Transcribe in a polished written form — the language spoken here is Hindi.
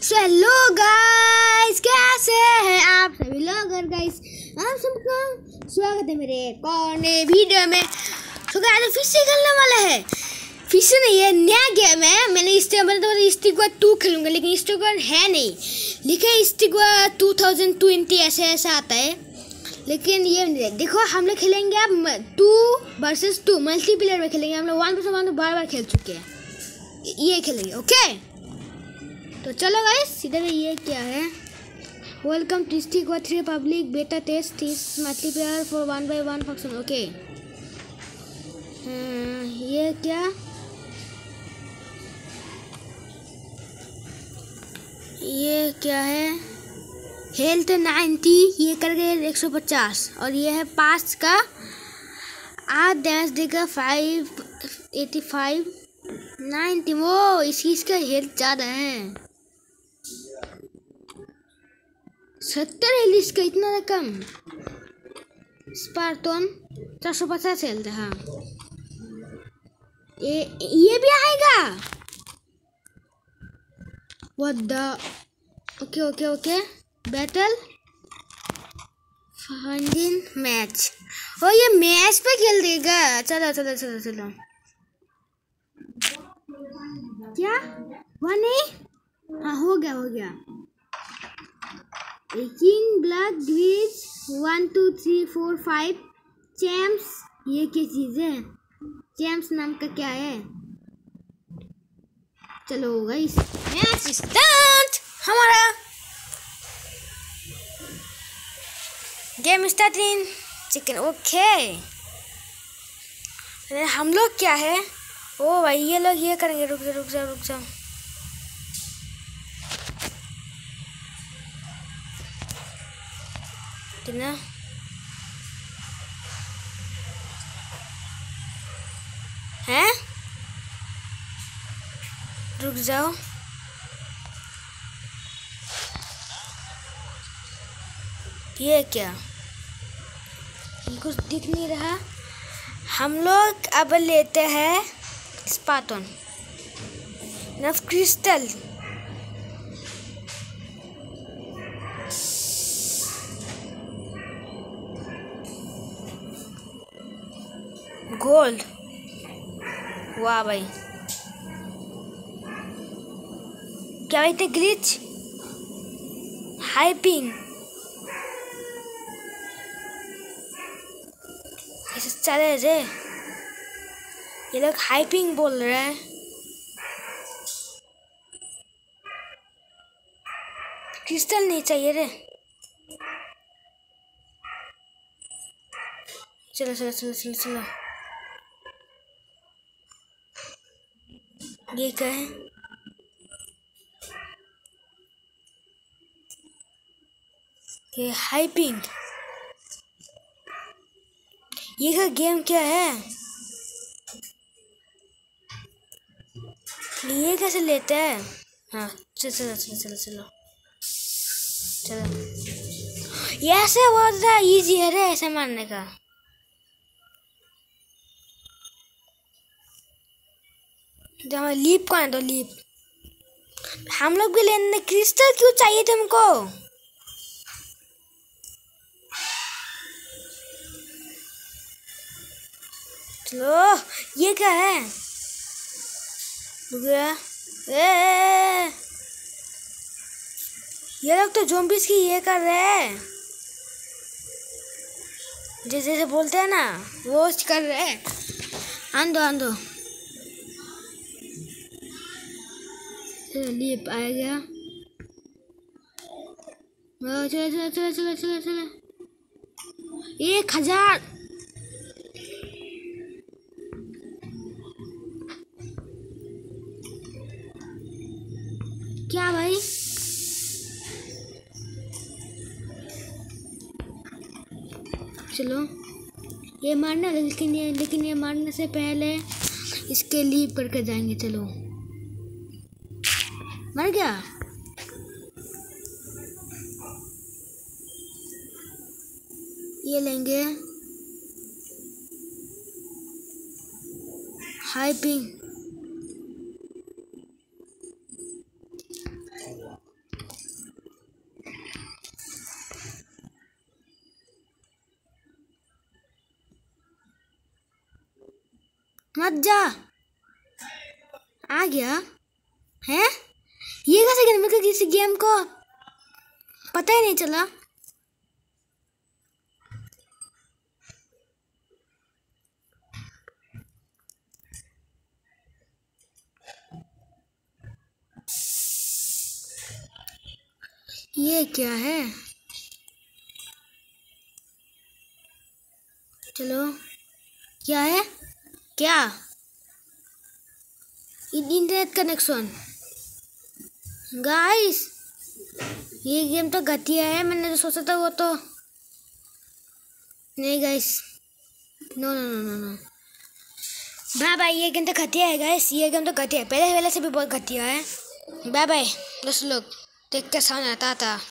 सो हेलो गाइस, कैसे हैं आप सभी लोग। और गाइस आप सबका स्वागत है मेरे एक और नए वीडियो में। तो गाइस फिर से खेलने वाला है, फिर से नहीं है, नया गेम है। मैंने स्टिक 2 खेलूंगा, लेकिन स्टिक है नहीं, लिखे स्टिक 2020 ऐसे ऐसा आता है। लेकिन ये देखो, हम लोग खेलेंगे अब 2 वर्सेस 2 मल्टीप्लेयर में खेलेंगे। हम लोग 1 वर्सेस 1 तो बार खेल चुके हैं, ये खेलेंगे। ओके तो चलो गाइस, सीधे ये क्या है, welcome to stick 3 public beta test इस multiplayer for 1v1 function. Okay ये क्या, ये क्या है, हेल्थ 90, ये कर गए 150, और ये है पास का 8 डैमेज देगा 585 90। वो इसका हेल्थ ज़्यादा है, 70 हेल्थ इसका, इतना कम। Spartan 450 health. हाँ ये भी आएगा। What the, okay okay okay, battle funding match. ओ ये मैच पे खेल देगा। चलो चलो चलो चलो, क्या हुआ? नहीं, हाँ हो गया हो गया। King black grease 1 2 3 4 5 champs. ये क्या चीज है? चैम्प्स नाम का क्या है? चलो गाइस मैच स्टार्ट। हमारा गेम स्टार्टिंग चिकन। ओके अरे हम लोग क्या है, ओ भाई ये लोग ये करेंगे। रुक जाओ रुक जाओ रुक जाओ, कितना है, रुक जाओ। ये क्या, ये कुछ दिख नहीं रहा। हम लोग अब लेते हैं स्पार्टन नफ क्रिस्टल। गोल्ड, वाह भाई, क्या कहते, ग्लिच, हाइपिंग, ऐसे चले रे। ये लोग हाइपिंग बोल रहे हैं। क्रिस्टल नहीं चाहिए रे। चलो चलो चलो चलो चलो, ये क्या है? ये हाइपिंग, ये का गेम क्या है? ये कैसे लेते हैं? हाँ चलो चलो चलो चलो चलो चलो, ये ऐसे बहुत ज़्यादा इजी है रे ऐसे मारने का। जो हमें लीप कौन है, तो लीप हम लोग भी लेने। क्रिस्टल क्यों चाहिए तुमको? चलो ये क्या है? ये लोग तो ज़ॉम्बीज़ की ये कर रहे हैं, जैसे बोलते हैं ना, वो कर रहे हैं। आंदो आंदो, लीप आ गया। चलो चलो चलो चलो चलो चलो, 1000। क्या भाई, चलो ये मारना, लेकिन ये मारने से पहले इसके लीप करके जाएंगे। चलो मर गया। ये लेंगे हाइपिंग। मत जा। आ गया है। ये कैसे गेम, मेरे को किसी गेम को पता ही नहीं चला। ये क्या है? चलो, क्या है? क्या? Internet connection. गाइस, ये गेम तो घटिया है। मैंने तो सोचा था वो तो नहीं guys. No no no no no. Bye bye. ये गेम तो घटिया है गाइस। ये गेम तो घटिया है, पहले से भी बहुत घटिया है। बाय बाय दोस्त लोग, देखते सामने आता था।